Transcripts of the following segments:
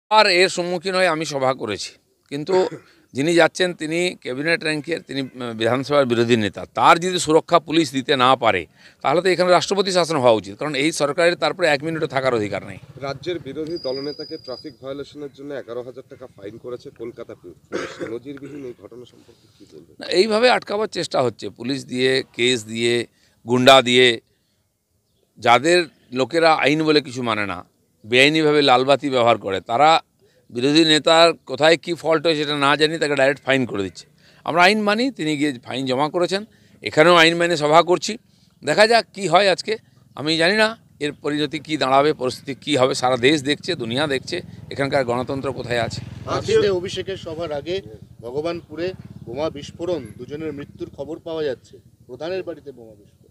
আর এর সম্মুখীন হয়ে আমি সভা করেছি, কিন্তু যিনি যাচ্ছেন তিনি ক্যাবিনেট র্যাঙ্কের, তিনি বিধানসভার বিরোধী নেতা। তার যদি সুরক্ষা পুলিশ দিতে না পারে তাহলে তো এখানে রাষ্ট্রপতি শাসন হওয়া উচিত, কারণ এই সরকারের তারপরে 1 মিনিটও থাকার অধিকার নেই। রাজ্যের বিরোধী দলনেতাকে ট্রাফিক ভায়োলেশনের জন্য 11,000 টাকা ফাইন করেছে কলকাতা পুলিশ। নজিরবিহীন এই ঘটনা সম্পর্কে কী বলবেন? এইভাবে আটকাবার চেষ্টা হচ্ছে পুলিশ দিয়ে, কেস দিয়ে, গুন্ডা দিয়ে। যাদের লোকেরা আইন বলে কিছু মানে না, বেআইনিভাবে লালবাতি ব্যবহার করে, তারা বিরোধী নেতার কোথায় কি ফল্ট হয়েছে সেটা না জানি তাকে ডাইরেক্ট ফাইন করে দিচ্ছে। আমরা আইন মানি, তিনি গিয়ে ফাইন জমা করেছেন, এখানেও আইন মেনে সভা করছি। দেখা যাক কি হয় আজকে। আমি জানি না এর পরিণতি কী দাঁড়াবে, পরিস্থিতি কী হবে। সারা দেশ দেখছে, দুনিয়া দেখছে এখানকার গণতন্ত্র কোথায় আছে। আজকে অভিষেকের সভার আগে ভগবানপুরে বোমা বিস্ফোরণ, দুজনের মৃত্যুর খবর পাওয়া যাচ্ছে। প্রধানের বাড়িতে বোমা বিস্ফোরণ।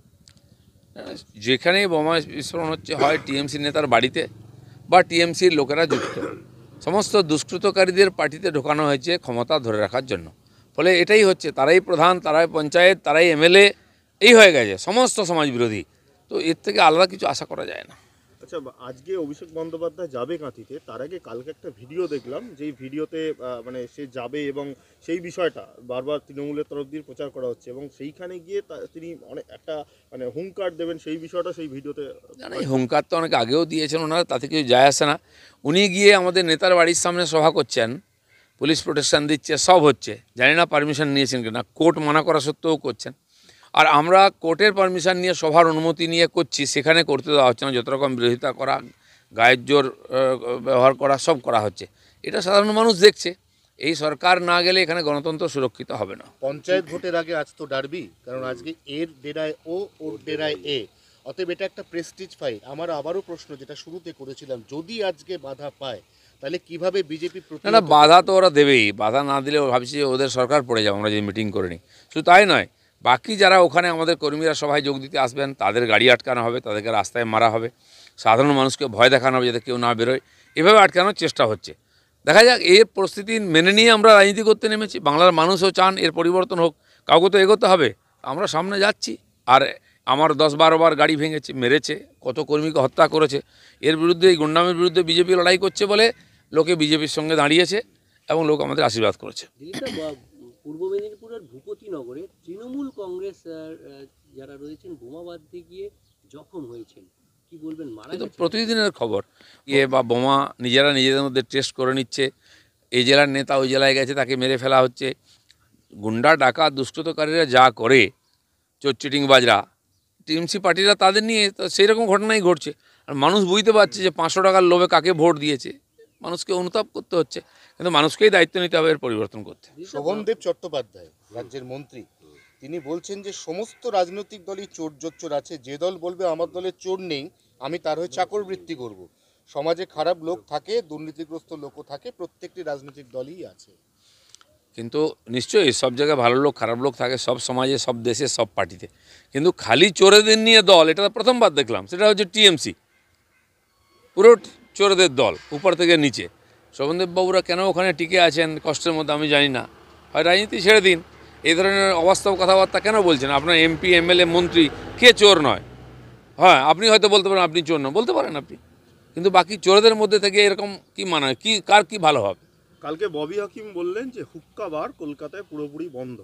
যেখানে বোমা বিস্ফোরণ হচ্ছে হয় টিএমসি নেতার বাড়িতে বা টিএমসির লোকেরা যুক্ত। সমস্ত দুষ্কৃতকারীদের পার্টিতে ঢোকানো হয়েছে ক্ষমতা ধরে রাখার জন্য। ফলে এটাই হচ্ছে, তারাই প্রধান, তারাই পঞ্চায়েত, তারাই এমএলএ, এই হয়ে গেছে সমস্ত সমাজ বিরোধী। তো এর থেকে আলাদা কিছু আশা করা যায় না। আচ্ছা, আজকে অভিষেক বন্দ্যোপাধ্যায় যাবে কাঁথিতে, তার আগে কালকে একটা ভিডিও দেখলাম, যেই ভিডিওতে মানে সে যাবে এবং সেই বিষয়টা বারবার তৃণমূলের তরফ দিয়ে প্রচার করা হচ্ছে এবং সেইখানে গিয়ে তিনি অনেক একটা মানে হুঙ্কার দেবেন, সেই বিষয়টা সেই ভিডিওতে। এই হুঙ্কার তো অনেক আগেও দিয়েছেন ওনারা, তাতে কিছু যায় আসে না। উনি গিয়ে আমাদের নেতার বাড়ির সামনে সভা করছেন, পুলিশ প্রোটেকশন দিচ্ছে, সব হচ্ছে। জানি না পারমিশন নিয়েছেন কিনা, কোর্ট মানা করা সত্ত্বেও করছেন। আর আমরা কোর্টের পারমিশন নিয়ে সভার অনুমতি নিয়ে করছি, সেখানে করতে দেওয়া হচ্ছে না। যত রকম বিরোধিতা করা, গায়ের জোর ব্যবহার করা, সব করা হচ্ছে। এটা সাধারণ মানুষ দেখছে। এই সরকার না গেলে এখানে গণতন্ত্র সুরক্ষিত হবে না। পঞ্চায়েত ভোটের আগে আজ তো ডার্বি, কারণ আজকে এর ডেরায় ও, ওর ডেরায় এ, অতএব এটা একটা প্রেস্টিজ ফাইট। আমার আবারও প্রশ্ন, যেটা শুরুতে করেছিলাম, যদি আজকে বাধা পায় তাহলে কিভাবে বিজেপি না, বাধা তো ওরা দেবেই। বাধা না দিলে ভাবছি ওদের সরকার পড়ে যাবে আমরা যদি মিটিং করে নিই। শুধু তাই নয়, বাকি যারা ওখানে আমাদের কর্মীরা সভায় যোগ দিতে আসবেন তাদের গাড়ি আটকানো হবে, তাদেরকে রাস্তায় মারা হবে, সাধারণ মানুষকে ভয় দেখানো হবে যাতে কেউ না বেরোয়। এভাবে আটকানোর চেষ্টা হচ্ছে। দেখা যাক, এর পরিস্থিতি মেনে নিয়ে আমরা রাজনীতি করতে নেমেছি। বাংলার মানুষও চান এর পরিবর্তন হোক, কাউকে তো এগোতে হবে। আমরা সামনে যাচ্ছি। আর আমার 10-12 বার গাড়ি ভেঙেছে, মেরেছে, কত কর্মীকে হত্যা করেছে। এর বিরুদ্ধে, এই গুন্ডামির বিরুদ্ধে বিজেপি লড়াই করছে বলে লোকে বিজেপির সঙ্গে দাঁড়িয়েছে এবং লোক আমাদের আশীর্বাদ করেছে। পূর্ব মেদিনীপুরের ভূপতিনগরে তৃণমূল কংগ্রেস যারা রয়েছেন বোমা বাঁধতে গিয়ে জখম হয়েছেন, কি বলবেন? কিন্তু প্রতিদিনের খবর বা বোমা নিজেরা নিজেদের মধ্যে টেস্ট করে নিচ্ছে। এই জেলার নেতা ওই জেলায় গেছে, তাকে মেরে ফেলা হচ্ছে। গুন্ডা ডাকাত দুষ্কৃতকারীরা যা করে, চোরচিটিংবাজরা, টিএমসি পার্টিরা, তাদের নিয়ে সেই রকম ঘটনাই ঘটছে। আর মানুষ বুঝতে পারছে যে 500 টাকার লোভে কাকে ভোট দিয়েছে। মানুষকে অনুতাপ করতে হচ্ছে, কিন্তু মানুষকেই দায়িত্ব নিতে হবে এর পরিবর্তন করতে। শোভনদেব চট্টোপাধ্যায় রাজ্যের মন্ত্রী, তিনি বলছেন যে সমস্ত রাজনৈতিক দলই চোর জোচ্চোর আছে। যে দল বলবে আমার দলে চোর নেই, আমি তার হয়ে চাকরবৃত্তি করব। সমাজে খারাপ লোক থাকে, দুর্নীতিগ্রস্ত লোকও থাকে, প্রত্যেকটি রাজনৈতিক দলই আছে। কিন্তু নিশ্চয়ই সব জায়গায় ভালো লোক খারাপ লোক থাকে, সব সমাজে, সব দেশে, সব পার্টিতে। কিন্তু খালি চোরেদের নিয়ে দল, এটা প্রথমবার দেখলাম। সেটা হচ্ছে টিএমসি, পুরো চোরেদের দল, উপর থেকে নিচে। শোভনদেব বাবুরা কেন ওখানে টিকে আছেন কষ্টের মধ্যে আমি জানি না। হয় রাজনীতি ছেড়ে দিন, এই ধরনের অবাস্তব কথাবার্তা কেন বলছেন? আপনার এমপি, এমএলএ, মন্ত্রী কে চোর নয়? হ্যাঁ, আপনি হয়তো বলতে পারেন আপনি চোর নয়, বলতে পারেন আপনি, কিন্তু বাকি চোরদের মধ্যে থেকে এরকম কি মানায়? কি কার কি ভালো হবে? কালকে ববি হাকিম বললেন যে হুক্কা বার কলকাতায় পুরোপুরি বন্ধ,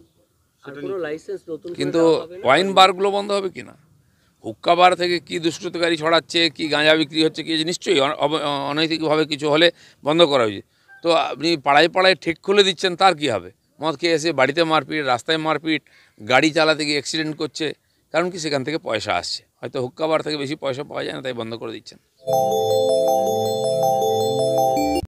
কিন্তু ওয়াইন বারগুলো বন্ধ হবে কিনা? হুক্কা বার থেকে কি দুষ্কৃতকারী ছড়াচ্ছে, কি গাঁজা বিক্রি হচ্ছে, কি নিশ্চয়ই অনৈতিকভাবে কিছু হলে বন্ধ করা উচিত। তো আপনি পাড়ায় পাড়ায় ঠেক খুলে দিচ্ছেন, তার কি হবে? মদ খেয়ে এসে বাড়িতে মারপিট, রাস্তায় মারপিট, গাড়ি চালাতে গিয়ে অ্যাক্সিডেন্ট করছে। কারণ কি? সেখান থেকে পয়সা আসছে। হয়তো হুক্কা বার থেকে বেশি পয়সা পাওয়া যায় না, তাই বন্ধ করে দিচ্ছেন।